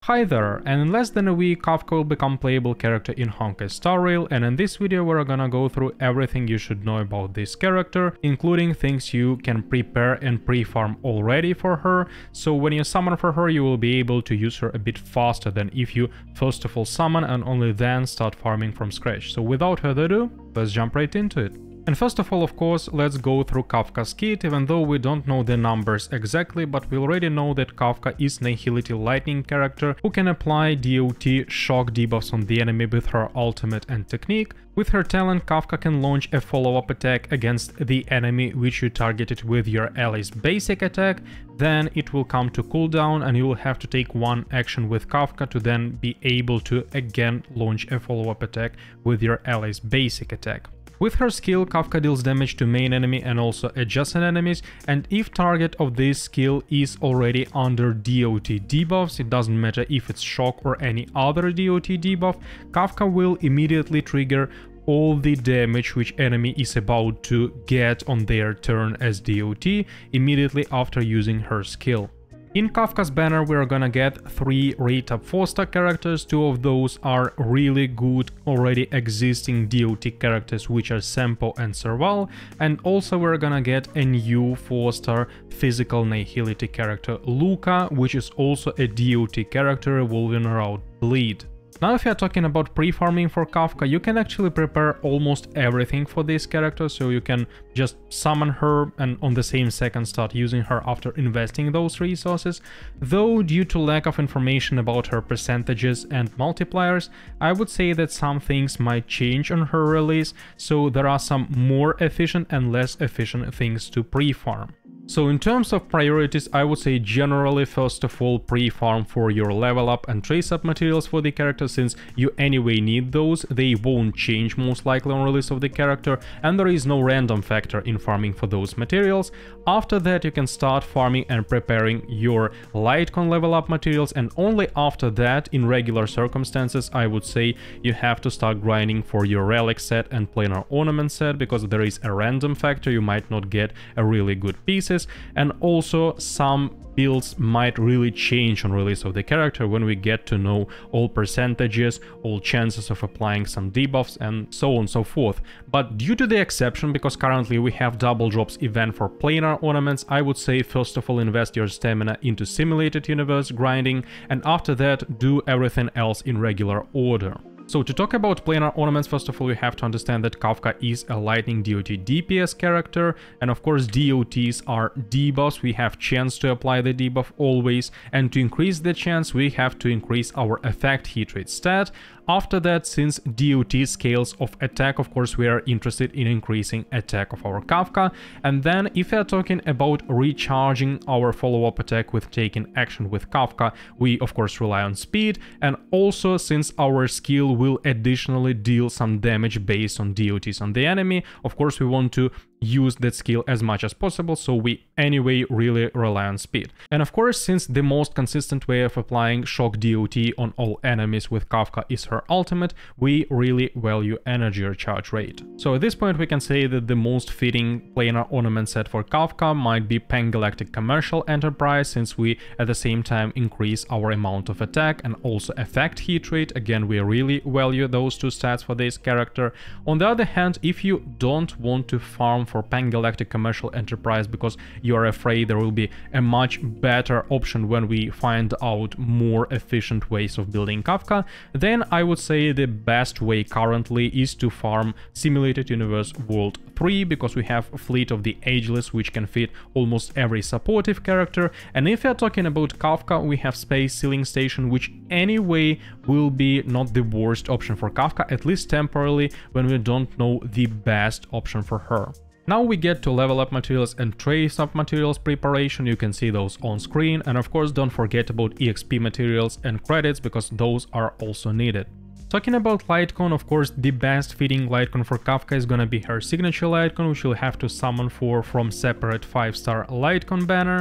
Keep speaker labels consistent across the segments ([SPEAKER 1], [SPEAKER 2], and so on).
[SPEAKER 1] Hi there, and in less than a week Kafka will become playable character in Honkai Star Rail, and in this video we're gonna go through everything you should know about this character, including things you can prepare and pre-farm already for her, so when you summon for her you will be able to use her a bit faster than if you first of all summon and only then start farming from scratch. So without further ado, let's jump right into it. And first of all, of course, let's go through Kafka's kit, even though we don't know the numbers exactly, but we already know that Kafka is Nihility Lightning character who can apply DOT shock debuffs on the enemy with her ultimate and technique. With her talent, Kafka can launch a follow-up attack against the enemy which you targeted with your ally's basic attack, then it will come to cooldown and you will have to take one action with Kafka to then be able to again launch a follow-up attack with your ally's basic attack. With her skill, Kafka deals damage to main enemy and also adjacent enemies, and if target of this skill is already under DOT debuffs, it doesn't matter if it's shock or any other DOT debuff, Kafka will immediately trigger all the damage which enemy is about to get on their turn as DOT immediately after using her skill. In Kafka's banner we are gonna get 3 rate up 4-star characters, 2 of those are really good already existing DOT characters which are Sempo and Serval, and also we're gonna get a new 4-star physical Nihility character Luca, which is also a DOT character evolving around Bleed. Now if you are talking about pre-farming for Kafka, you can actually prepare almost everything for this character, so you can just summon her and on the same second start using her after investing those resources. Though due to lack of information about her percentages and multipliers, I would say that some things might change on her release, so there are some more efficient and less efficient things to pre-farm. So in terms of priorities, I would say generally first of all pre-farm for your level up and trace up materials for the character, since you anyway need those, they won't change most likely on release of the character, and there is no random factor in farming for those materials. After that you can start farming and preparing your Lightcon level up materials, and only after that, in regular circumstances, I would say you have to start grinding for your relic set and planar ornament set, because there is a random factor, you might not get a really good pieces. And also some builds might really change on release of the character when we get to know all percentages, all chances of applying some debuffs and so on and so forth. But due to the exception, because currently we have double drops event for planar ornaments, I would say first of all invest your stamina into simulated universe grinding, and after that do everything else in regular order. So to talk about planar ornaments, first of all, you have to understand that Kafka is a Lightning DOT DPS character, and of course DOTs are debuffs, we have chance to apply the debuff always, and to increase the chance we have to increase our effect hit rate stat. After that, since DOT scales of attack, of course we are interested in increasing attack of our Kafka, and then if we are talking about recharging our follow-up attack with taking action with Kafka, we of course rely on speed, and also since our skill will additionally deal some damage based on DOTs on the enemy, of course we want to use that skill as much as possible, so we anyway really rely on speed. And of course, since the most consistent way of applying shock DOT on all enemies with Kafka is her ultimate, we really value energy recharge rate. So at this point we can say that the most fitting planar ornament set for Kafka might be Pan-Galactic Commercial Enterprise, since we at the same time increase our amount of attack and also effect hit rate. Again, we really value those two stats for this character. On the other hand, if you don't want to farm for Pan-Galactic Commercial Enterprise because you are afraid there will be a much better option when we find out more efficient ways of building Kafka, then I would say the best way currently is to farm Simulated Universe World 3, because we have a fleet of the Ageless which can fit almost every supportive character, and if we are talking about Kafka, we have Space Sealing Station, which anyway will be not the worst option for Kafka, at least temporarily, when we don't know the best option for her. Now we get to level up materials and trace up materials preparation, you can see those on screen, and of course don't forget about EXP materials and credits, because those are also needed. Talking about Lightcon, of course the best fitting Lightcon for Kafka is gonna be her signature Lightcon, which you'll have to summon for from separate 5-star Lightcon banner.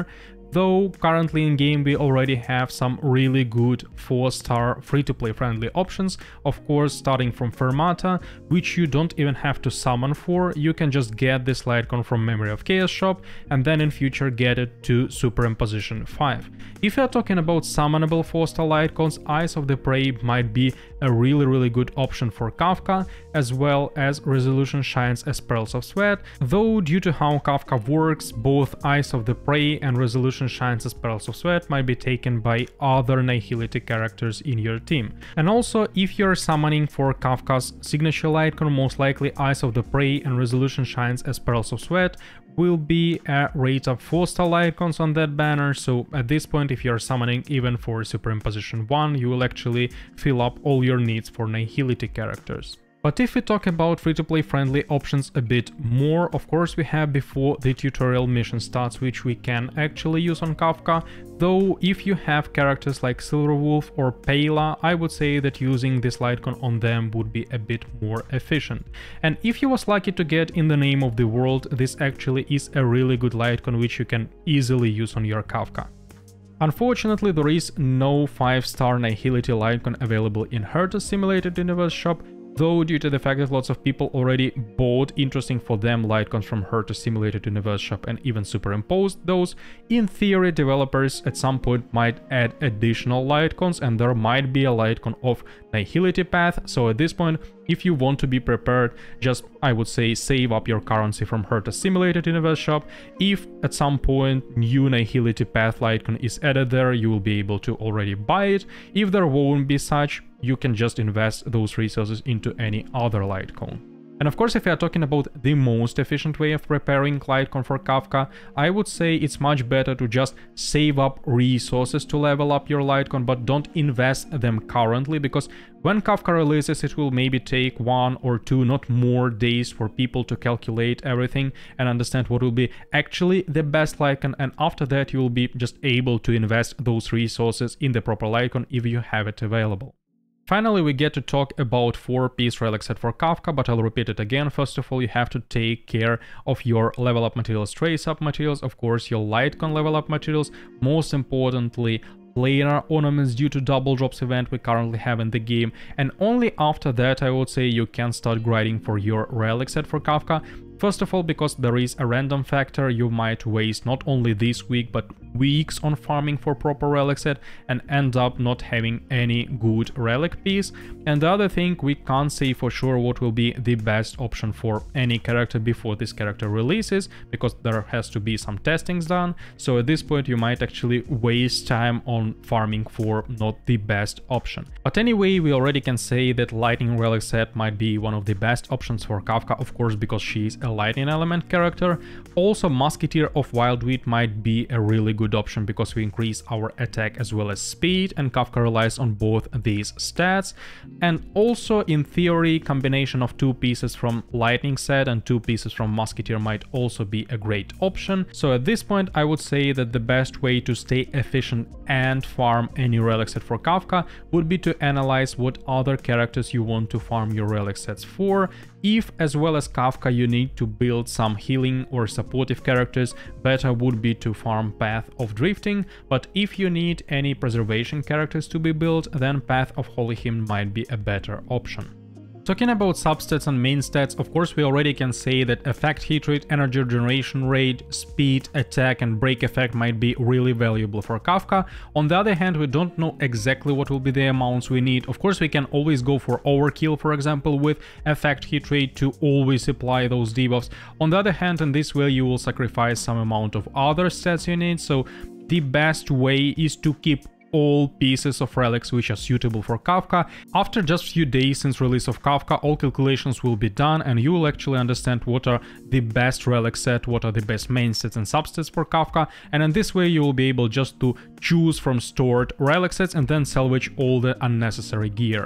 [SPEAKER 1] though currently in game we already have some really good 4-star free-to-play friendly options, of course starting from Fermata, which you don't even have to summon for. You can just get this Lightcon from Memory of Chaos shop and then in future get it to Superimposition 5. If you're talking about summonable 4-star Lightcons, Eyes of the Prey might be a really good option for Kafka, as well as Resolution Shines as Pearls of Sweat, though due to how Kafka works, both Eyes of the Prey and Resolution Shines as Pearls of Sweat might be taken by other Nihility characters in your team. And also, if you're summoning for Kafka's signature Lightcon, most likely Eyes of the Prey and Resolution Shines as Pearls of Sweat will be a rate of 4-star Lightcons on that banner, so at this point if you're summoning even for Superimposition 1, you will actually fill up all your needs for Nihility characters. But if we talk about free-to-play friendly options a bit more, of course we have before the tutorial mission starts, which we can actually use on Kafka, though if you have characters like Silverwolf or Payla, I would say that using this Lightcon on them would be a bit more efficient. And if you was lucky to get In the Name of the World, this actually is a really good Lightcon which you can easily use on your Kafka. Unfortunately, there is no 5-star Nihility Lightcon available in Herta Simulated Universe shop, though due to the fact that lots of people already bought interesting for them Lightcons from Herta Simulated Universe shop and even superimposed those, in theory developers at some point might add additional Lightcons and there might be a Lightcon of Nihility Path, so at this point, if you want to be prepared, just, I would say, save up your currency from Herta Simulated Universe shop. If at some point new Nihility Path Lightcon is added there, you will be able to already buy it. If there won't be such, you can just invest those resources into any other Lightcon. And of course, if you are talking about the most efficient way of preparing Lightcon for Kafka, I would say it's much better to just save up resources to level up your Lightcon, but don't invest them currently, because when Kafka releases, it will maybe take 1 or 2, not more days for people to calculate everything and understand what will be actually the best Lightcon, and after that you will be just able to invest those resources in the proper Lightcon if you have it available. Finally, we get to talk about 4-piece relic set for Kafka, but I'll repeat it again. First of all, you have to take care of your level up materials, trace up materials, of course your Lightcon level up materials, most importantly planar ornaments due to double drops event we currently have in the game, and only after that I would say you can start grinding for your relic set for Kafka. First of all, because there is a random factor, you might waste not only this week but weeks on farming for proper relic set and end up not having any good relic piece. And the other thing, we can't say for sure what will be the best option for any character before this character releases, because there has to be some testings done. So at this point you might actually waste time on farming for not the best option. But anyway, we already can say that Lightning relic set might be one of the best options for Kafka, of course, because she is a lightning element character. Also, Musketeer of Wildweed might be a really good option because we increase our attack as well as speed, and Kafka relies on both these stats. And also, in theory, combination of 2 pieces from Lightning set and 2 pieces from Musketeer might also be a great option. So at this point, I would say that the best way to stay efficient and farm any relic set for Kafka would be to analyze what other characters you want to farm your relic sets for. If, as well as Kafka, you need to build some healing or supportive characters, better would be to farm Path of Drifting, but if you need any preservation characters to be built, then Path of Holy Hymn might be a better option. Talking about substats and main stats, of course we already can say that effect hit rate, energy generation rate, speed, attack and break effect might be really valuable for Kafka. On the other hand, we don't know exactly what will be the amounts we need. Of course we can always go for overkill, for example, with effect hit rate to always apply those debuffs. On the other hand, in this way you will sacrifice some amount of other stats you need, so the best way is to keep all pieces of relics which are suitable for Kafka. After just few days since release of Kafka, all calculations will be done and you will actually understand what are the best relic set, what are the best main sets and subsets for Kafka, and in this way you will be able just to choose from stored relic sets and then salvage all the unnecessary gear.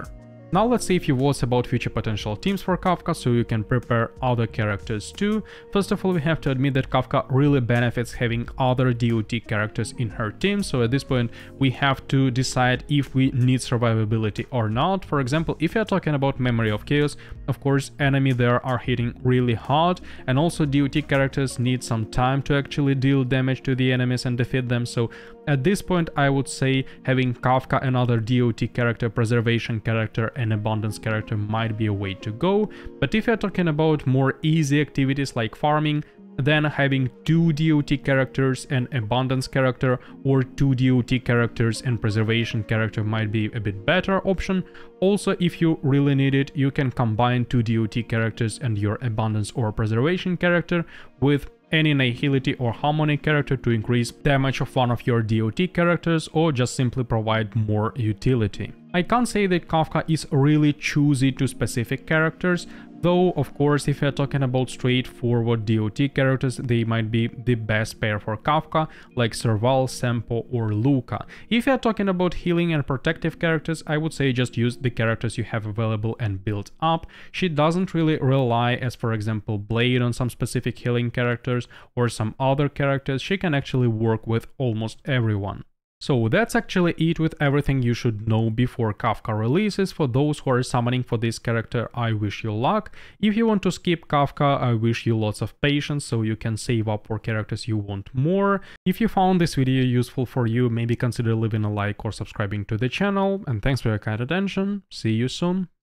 [SPEAKER 1] Now let's see a few words about future potential teams for Kafka, so you can prepare other characters too. First of all, we have to admit that Kafka really benefits having other DOT characters in her team, so at this point we have to decide if we need survivability or not. For example, if you're talking about Memory of Chaos, of course enemy there are hitting really hard, and also DOT characters need some time to actually deal damage to the enemies and defeat them, so at this point I would say having Kafka, another DOT character, preservation character and abundance character might be a way to go. But if you're talking about more easy activities like farming, then having 2 DOT characters and abundance character, or 2 DOT characters and preservation character might be a bit better option. Also, if you really need it, you can combine 2 DOT characters and your abundance or preservation character with any Nihility or Harmony character to increase damage of one of your DOT characters, or just simply provide more utility. I can't say that Kafka is really choosy to specific characters, though of course if you're talking about straightforward DOT characters, they might be the best pair for Kafka, like Serval, Sempo or Luca. If you're talking about healing and protective characters, I would say just use the characters you have available and build up. She doesn't really rely, as for example Blade, on some specific healing characters or some other characters. She can actually work with almost everyone. So that's actually it with everything you should know before Kafka releases. For those who are summoning for this character, I wish you luck. If you want to skip Kafka, I wish you lots of patience so you can save up for characters you want more. If you found this video useful for you, maybe consider leaving a like or subscribing to the channel. And thanks for your kind attention. See you soon.